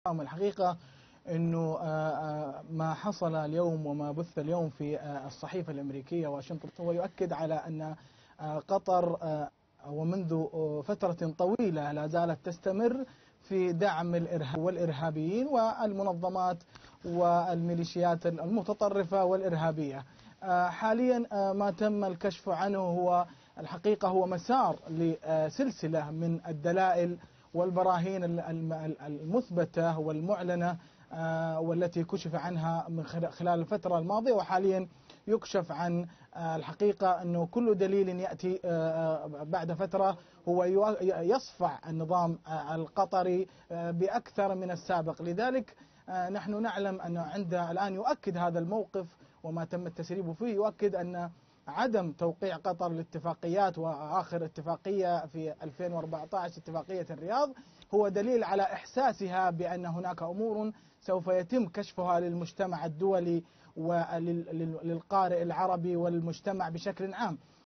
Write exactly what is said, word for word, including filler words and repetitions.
الحقيقة أنه ما حصل اليوم وما بث اليوم في الصحيفة الأمريكية واشنطن هو يؤكد على أن قطر ومنذ فترة طويلة لا زالت تستمر في دعم الإرهاب والإرهابيين والمنظمات والميليشيات المتطرفة والإرهابية. حاليا ما تم الكشف عنه هو الحقيقة هو مسار لسلسلة من الدلائل والبراهين المثبتة والمعلنة والتي كشف عنها من خلال الفترة الماضية، وحاليا يكشف عن الحقيقة أنه كل دليل يأتي بعد فترة هو يصفع النظام القطري بأكثر من السابق. لذلك نحن نعلم أنه عند الآن يؤكد هذا الموقف وما تم التسريب فيه، يؤكد أن عدم توقيع قطر الاتفاقيات وآخر اتفاقية في ألفين وأربعة عشر اتفاقية الرياض هو دليل على إحساسها بأن هناك أمور سوف يتم كشفها للمجتمع الدولي وللقارئ العربي والمجتمع بشكل عام.